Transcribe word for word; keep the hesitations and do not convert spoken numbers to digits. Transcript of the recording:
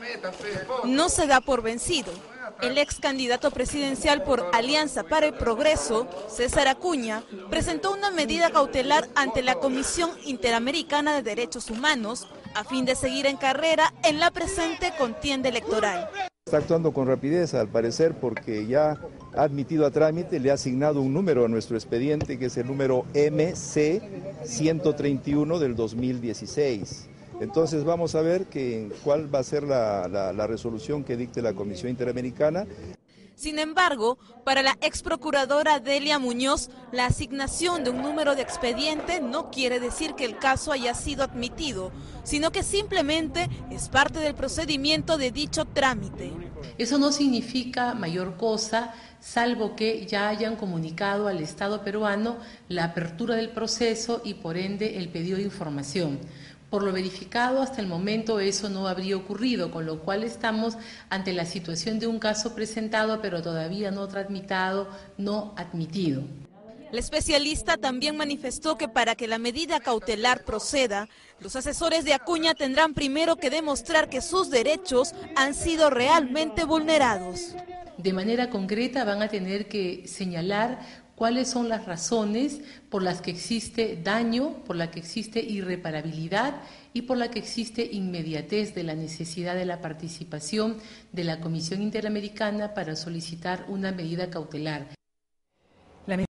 No se da por vencido. El ex candidato presidencial por Alianza para el Progreso, César Acuña, presentó una medida cautelar ante la Comisión Interamericana de Derechos Humanos a fin de seguir en carrera en la presente contienda electoral. Está actuando con rapidez, al parecer, porque ya ha admitido a trámite, le ha asignado un número a nuestro expediente, que es el número M C ciento treinta y uno del dos mil dieciséis. Entonces vamos a ver que, cuál va a ser la, la, la resolución que dicte la Comisión Interamericana. Sin embargo, para la ex procuradora Delia Muñoz, la asignación de un número de expediente no quiere decir que el caso haya sido admitido, sino que simplemente es parte del procedimiento de dicho trámite. Eso no significa mayor cosa, salvo que ya hayan comunicado al Estado peruano la apertura del proceso y por ende el pedido de información. Por lo verificado, hasta el momento eso no habría ocurrido, con lo cual estamos ante la situación de un caso presentado, pero todavía no tramitado, no admitido. La especialista también manifestó que para que la medida cautelar proceda, los asesores de Acuña tendrán primero que demostrar que sus derechos han sido realmente vulnerados. De manera concreta van a tener que señalar cuáles son las razones por las que existe daño, por las que existe irreparabilidad y por la que existe inmediatez de la necesidad de la participación de la Comisión Interamericana para solicitar una medida cautelar.